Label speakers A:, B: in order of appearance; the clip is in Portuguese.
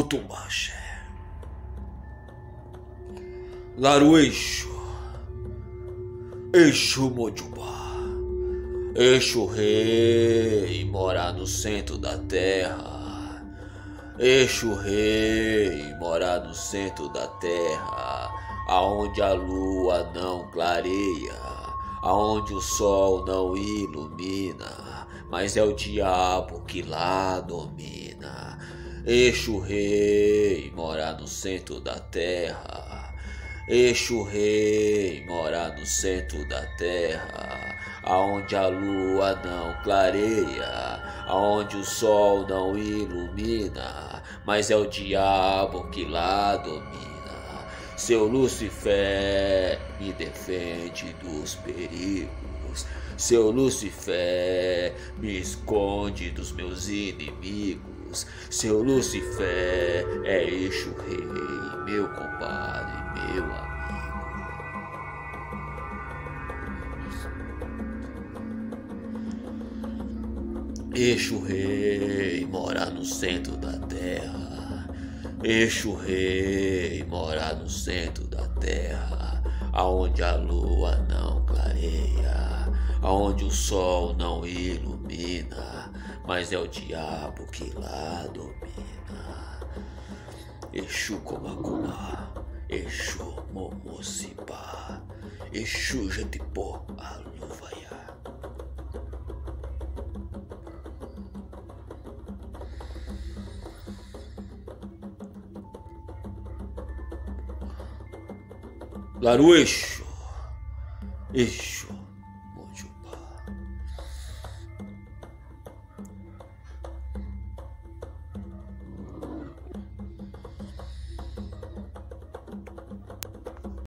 A: Otumbaxé. Laru Exu. Exu Mojubá. Exu Rei mora no centro da terra. Exu Rei mora no centro da terra, aonde a lua não clareia, aonde o sol não ilumina, mas é o diabo que lá domina. Exu Rei mora no centro da terra. Exu Rei mora no centro da terra, aonde a lua não clareia, aonde o sol não ilumina, mas é o diabo que lá domina. Seu Lucifer me defende dos perigos, seu Lucifer me esconde dos meus inimigos, seu Lucifer é Exu Rei, meu compadre, meu amigo. Exu Rei mora no centro da terra. Exu Rei mora no centro da terra, aonde a lua não clareia, aonde o sol não ilumina, mas é o diabo que lá domina. Exu Komaguma, Exu Momocipá, Exu Jetipó Aluvaiá. Laru Exu. Exu